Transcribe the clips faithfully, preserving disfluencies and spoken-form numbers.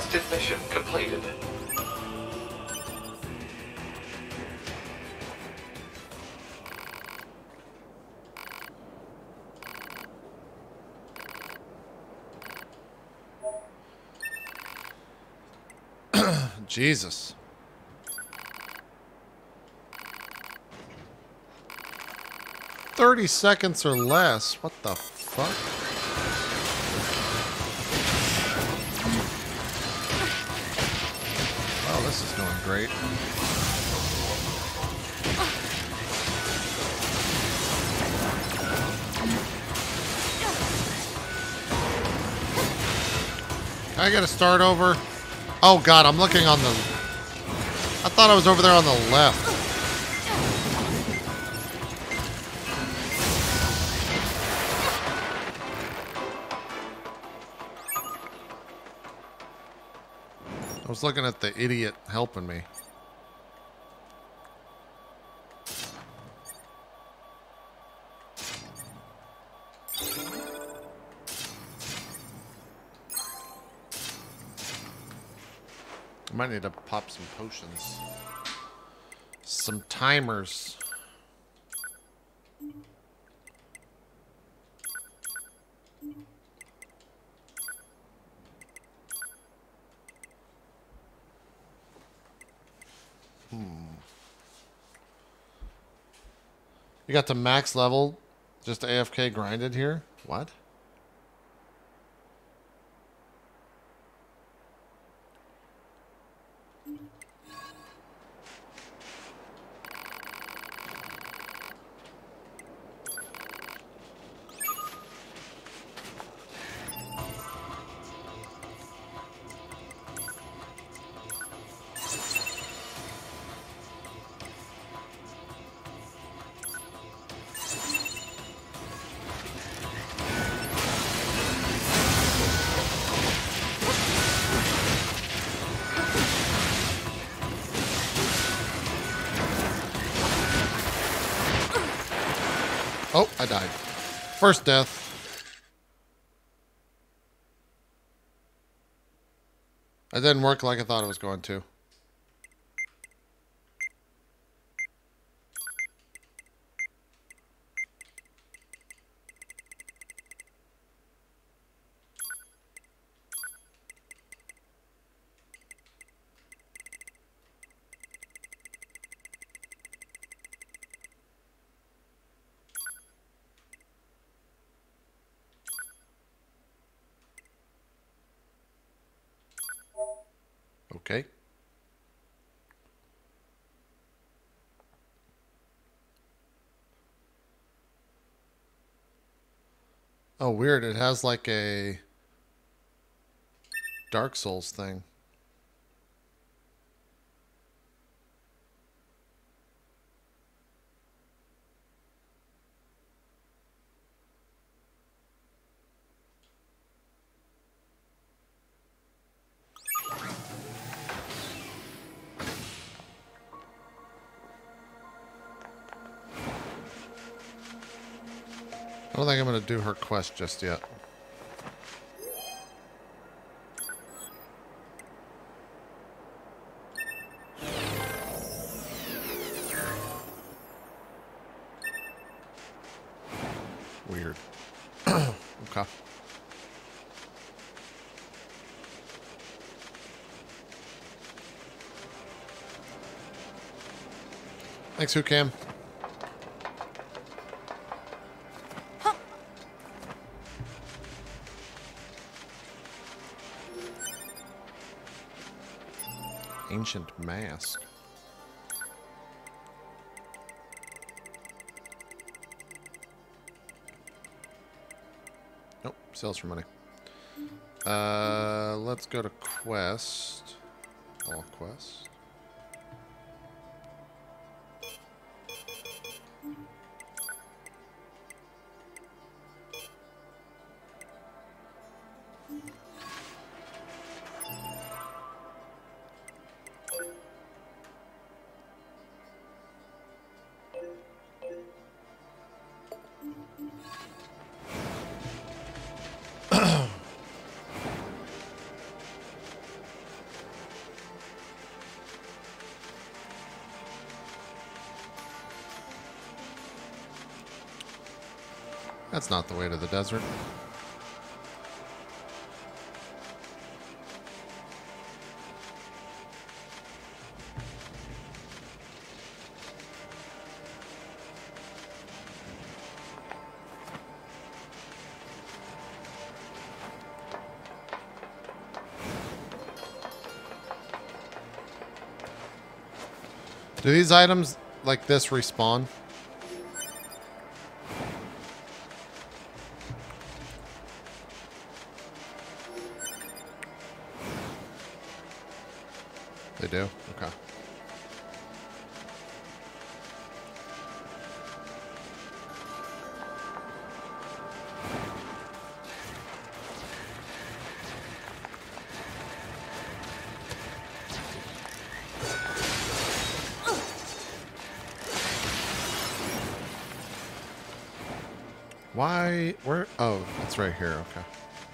Requested mission completed. Jesus. Thirty seconds or less. What the fuck? Oh, this is going great. I gotta start over. Oh god, I'm looking on the... I thought I was over there on the left. I was looking at the idiot helping me. I might need to pop some potions. Some timers. Hmm. You got the max level, just A F K grinded here? What? Oh, I died. First death. It didn't work like I thought it was going to. Okay. Oh, weird. It has like a Dark Souls thing. I don't think I'm going to do her quest just yet. Weird. Okay. Thanks, Who-Cam. Ancient mask. Nope, sells for money. Uh, let's go to quest. All quests. That's not the way to the desert. Do these items like this respawn? They do? Okay. Why? Where? Oh, it's right here. Okay.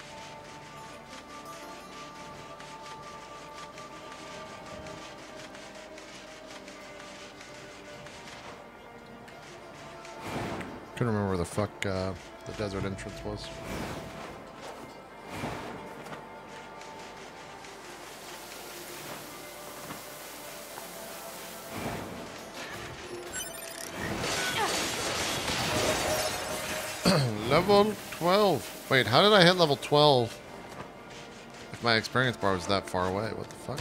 Couldn't remember where the fuck uh, the desert entrance was. Level twelve. Wait, how did I hit level twelve if my experience bar was that far away? What the fuck?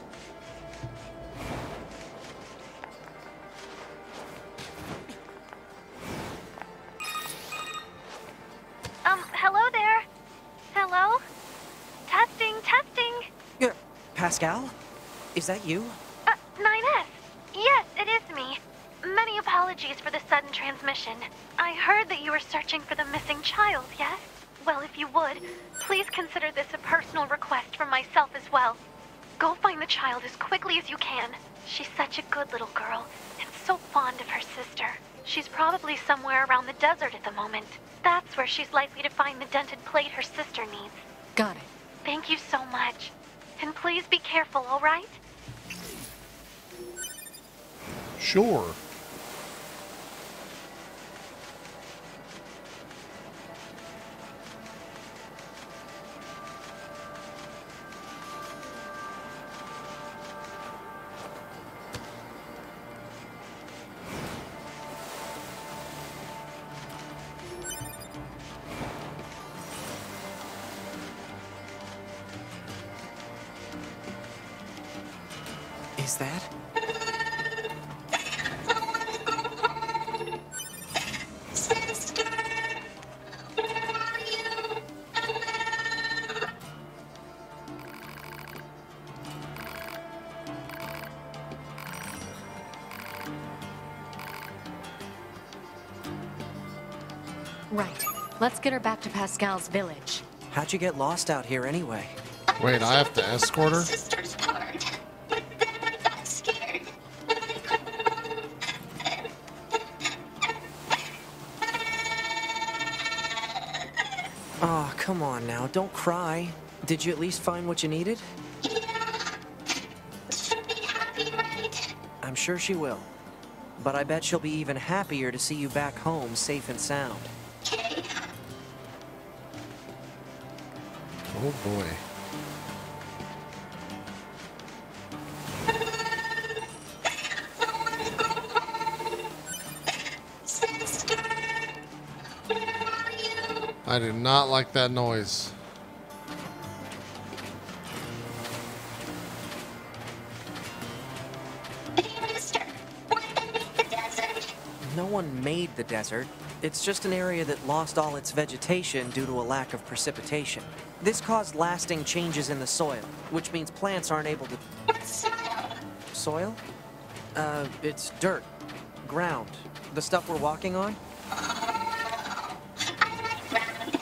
Um, hello there. Hello? Testing, testing. Yeah, Pascal? Is that you? Uh, nine S. Yes, it is me. Many apologies for the sudden transmission. I heard that you were searching for the missing child, yes? Well, if you would, please consider this a personal request from myself as well. Go find the child as quickly as you can. She's such a good little girl, and so fond of her sister. She's probably somewhere around the desert at the moment. That's where she's likely to find the dented plate her sister needs. Got it. Thank you so much. And please be careful, all right? Sure. Is that? Right. Let's get her back to Pascal's village. How'd you get lost out here anyway? Wait, I have to escort her? Sister's part. I'm scared. Oh, come on now, don't cry. Did you at least find what you needed? Yeah. She'll be happy, right? I'm sure she will. But I bet she'll be even happier to see you back home safe and sound. Okay. Oh boy. Sister. Where are you? I do not like that noise. Hey, mister. What beneath the desert? No one made the desert. It's just an area that lost all its vegetation due to a lack of precipitation. This caused lasting changes in the soil, which means plants aren't able to... What's soil? Soil? Uh, it's dirt. Ground. The stuff we're walking on? Oh, I like ground.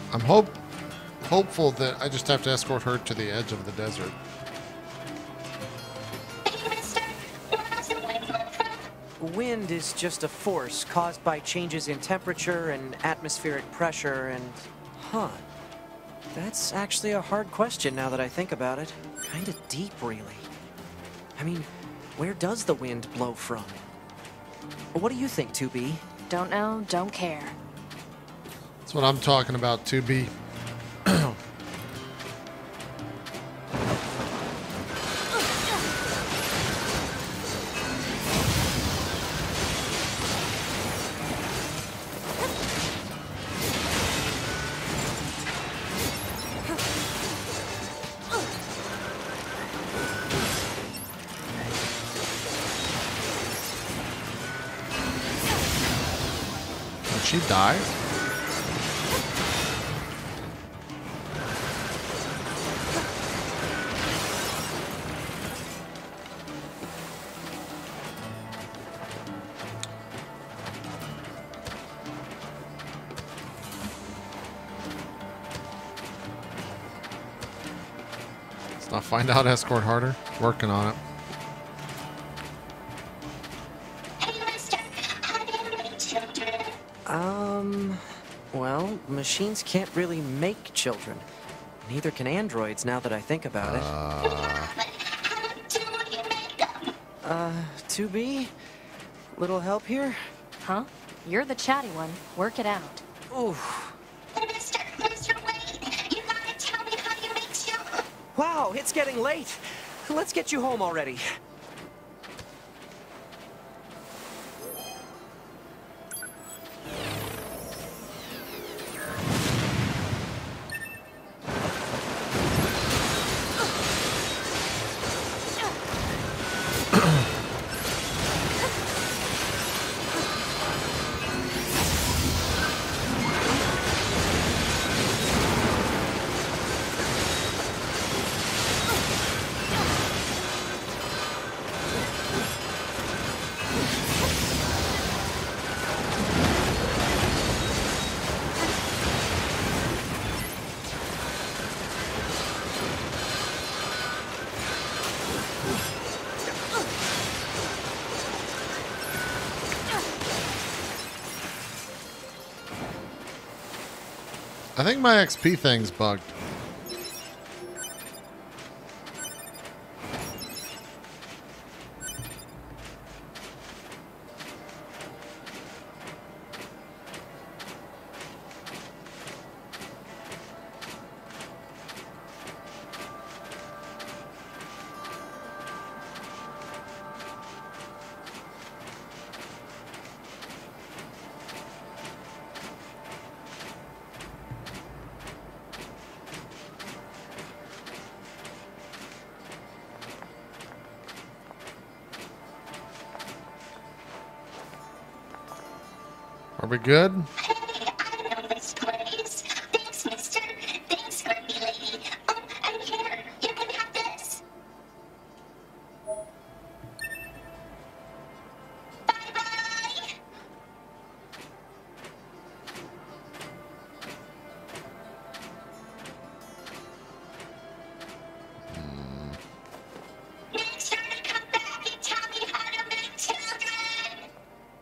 I'm hope hopeful that I just have to escort her to the edge of the desert. Hey, mister, where does the wind come from? Wind is just a force caused by changes in temperature and atmospheric pressure and... Huh. That's actually a hard question now that I think about it. Kinda deep, really. I mean, where does the wind blow from? What do you think, two B? Don't know, don't care. That's what I'm talking about, two B. Did she die? Let's not find out, escort harder. Working on it. Hey, mister, how do you make children? Um... Well, machines can't really make children. Neither can androids, now that I think about it. But how do you make them? Uh, two B? Little help here? Huh? You're the chatty one. Work it out. Oof. Mister, mister, wait. You gotta tell me how you make children. Wow, it's getting late. Let's get you home already. I think my X P thing's bugged. Are we good? Hey, I know this place. Thanks, mister. Thanks, grumpy lady. Oh, and here, you can have this. Bye-bye. Make sure to come back and tell me how to make children.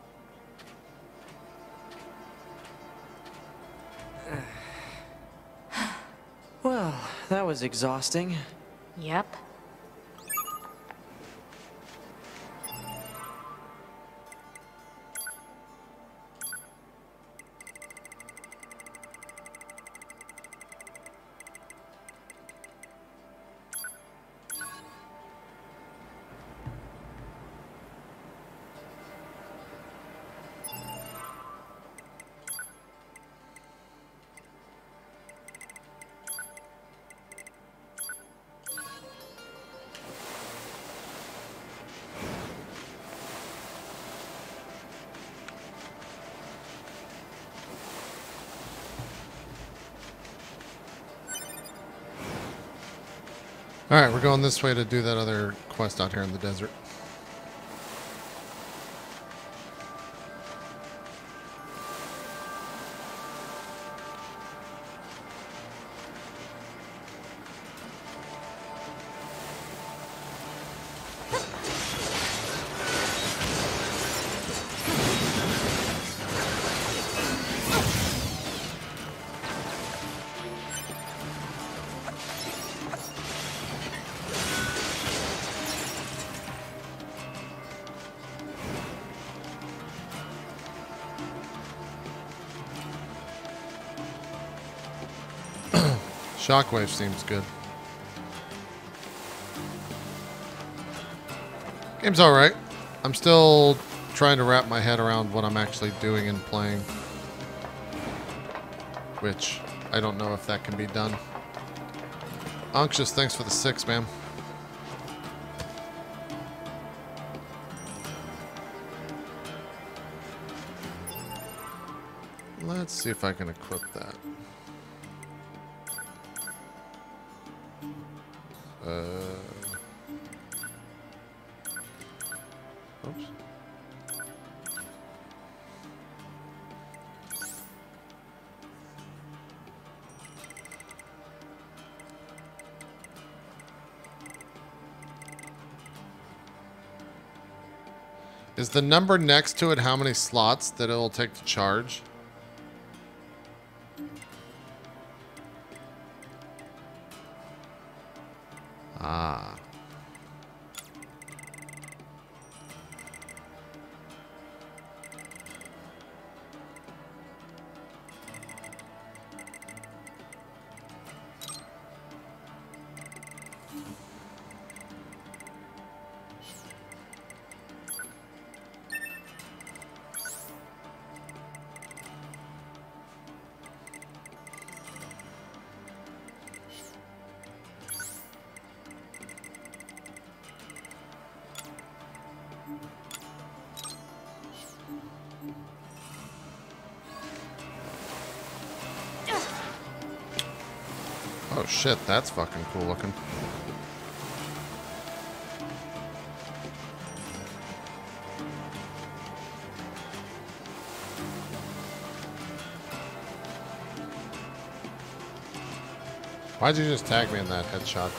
Well, that was exhausting. Yep. Alright, we're going this way to do that other quest out here in the desert. Shockwave seems good. Game's alright. I'm still trying to wrap my head around what I'm actually doing and playing. Which, I don't know if that can be done. Unctuous, thanks for the six, man. Let's see if I can equip that. Uh, oops. Is the number next to it how many slots that it'll take to charge? Ah. Oh shit, that's fucking cool looking. Why'd you just tag me in that headshot?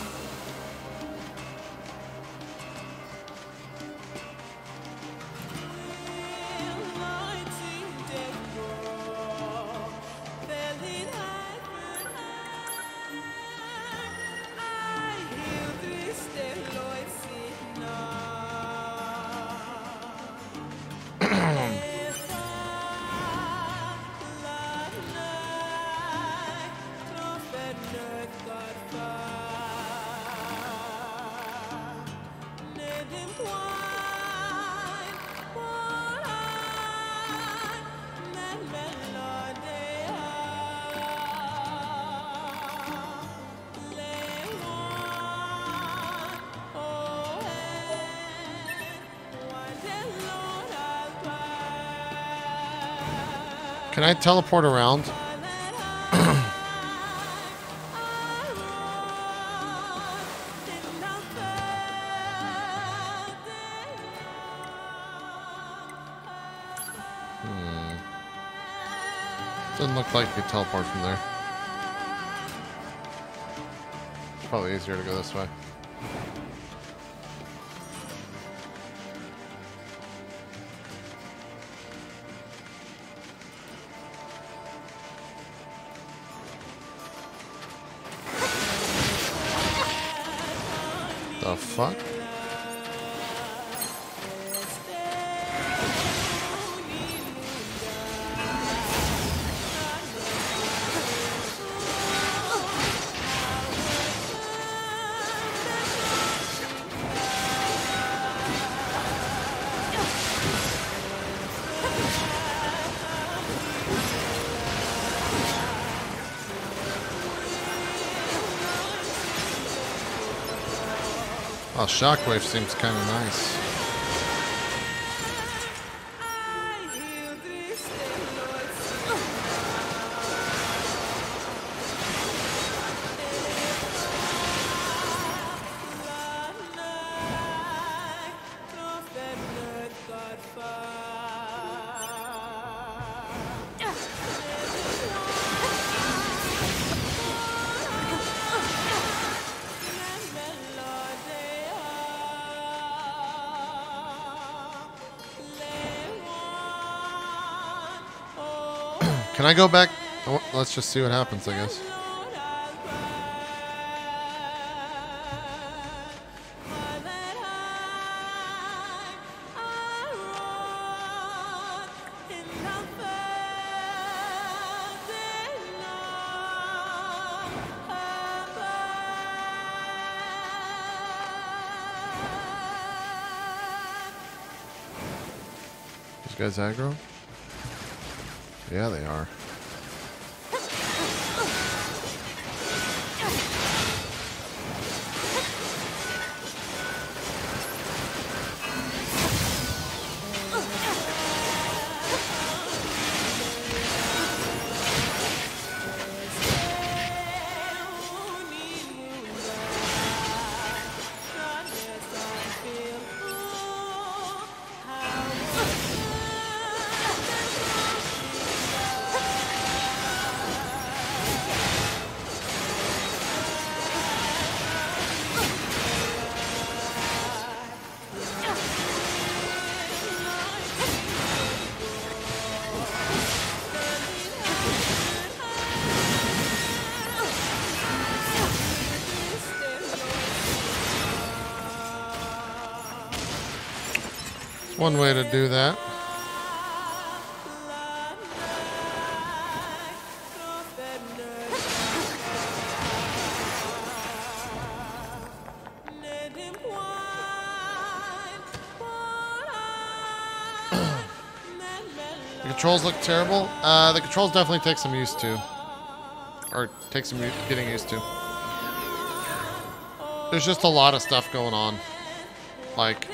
Can I teleport around? Hmm. Doesn't look like you could teleport from there. It's probably easier to go this way. The fuck? Oh, Shockwave seems kind of nice. Can I go back? Let's just see what happens, I guess. These guys aggro? Yeah, they are. One way to do that. The controls look terrible. Uh, the controls definitely take some used to. Or take some getting used to. There's just a lot of stuff going on. Like,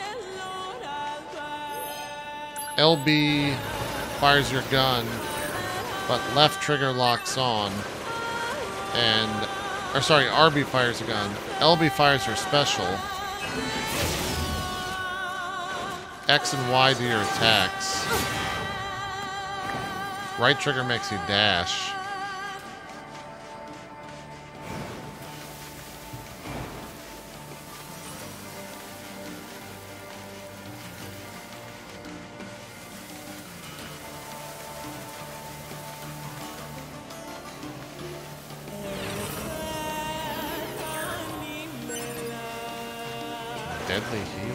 L B fires your gun, but left trigger locks on. And, or sorry, R B fires a gun. L B fires your special. X and Y do your attacks. Right trigger makes you dash. Deadly heal.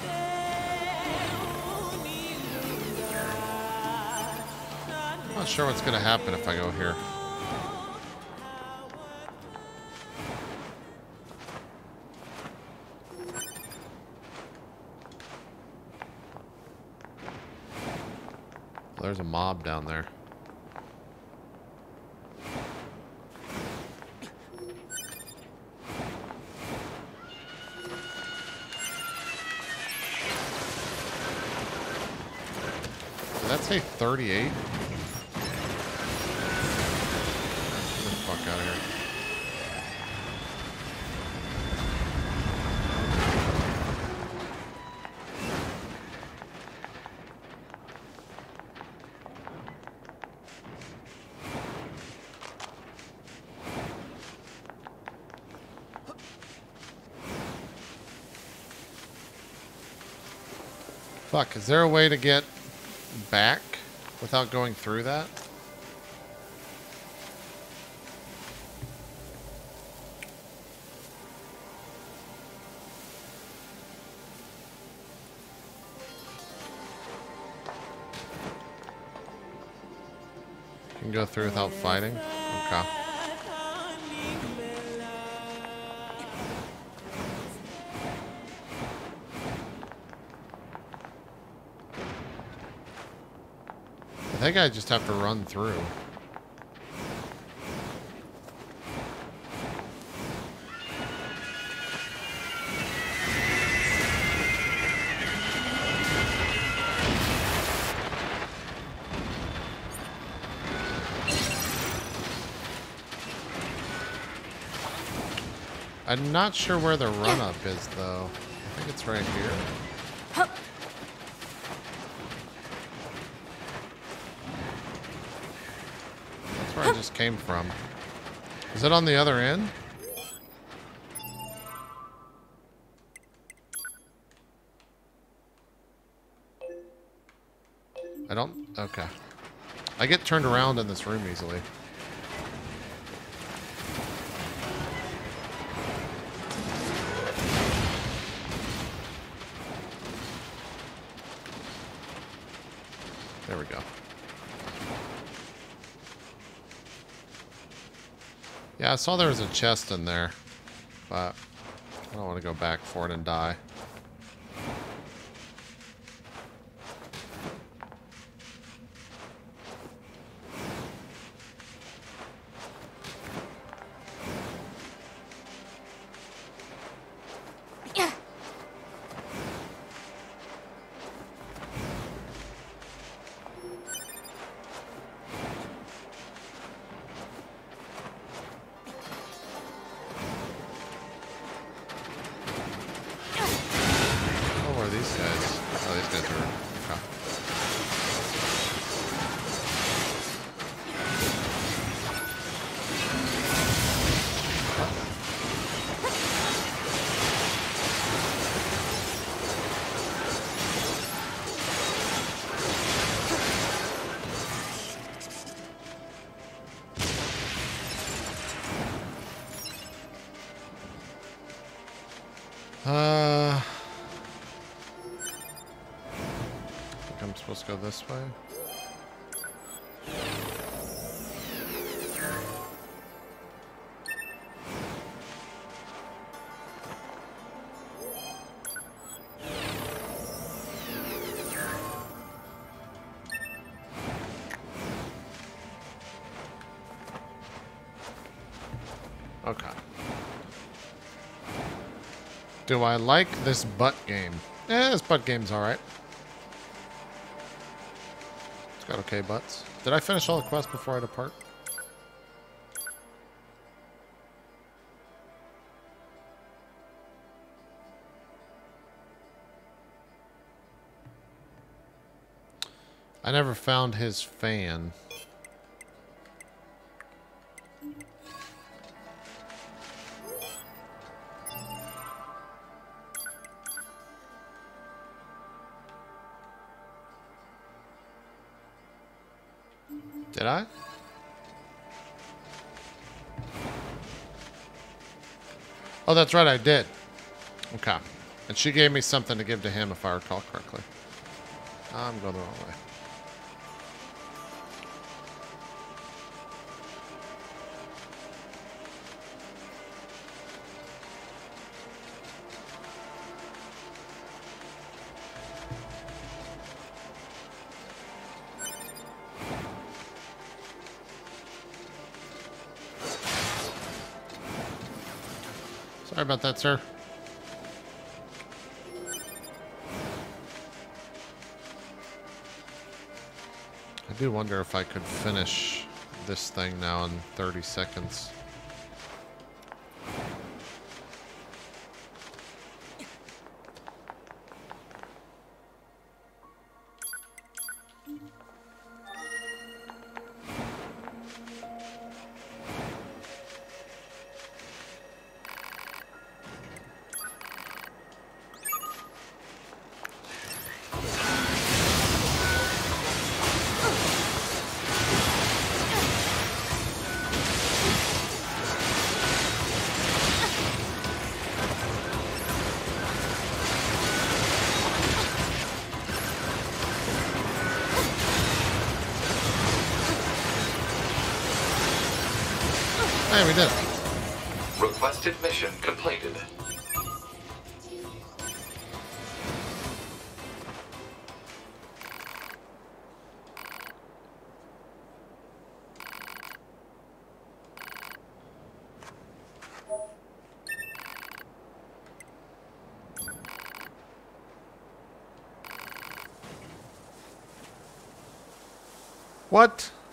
I'm not sure what's going to happen if I go here. There's a mob down there. Did that say thirty-eight? Get the fuck out of here. Fuck, is there a way to get back without going through that? You can go through without fighting? Okay. I think I just have to run through. I'm not sure where the run-up is, though. I think it's right here. That's where I just came from. Is it on the other end? I don't... Okay. I get turned around in this room easily. There we go. Yeah, I saw there was a chest in there, but I don't want to go back for it and die. these guys? Oh, these guys are... Okay. Uh, I think I'm supposed to go this way. Okay. Do I like this butt game? Eh, this butt game's alright. It's got okay butts. Did I finish all the quests before I depart? I never found his fan. Did I? Oh, that's right, I did. Okay. And she gave me something to give to him, if I recall correctly. I'm going the wrong way. Sorry about that, sir. I do wonder if I could finish this thing now in thirty seconds. Hey, we did it. Requested mission completed. What?